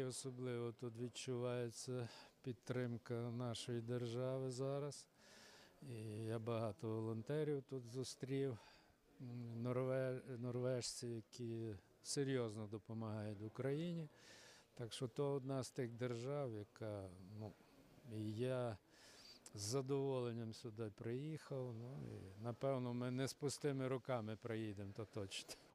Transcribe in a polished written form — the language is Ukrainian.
особливо тут відчувається підтримка нашої держави зараз. І я багато волонтерів тут зустрів, норвежці, які серйозно допомагають Україні. Так що то одна з тих держав, яка, і я з задоволенням сюди приїхав. І, напевно, ми не з пустими руками приїдемо, то точно.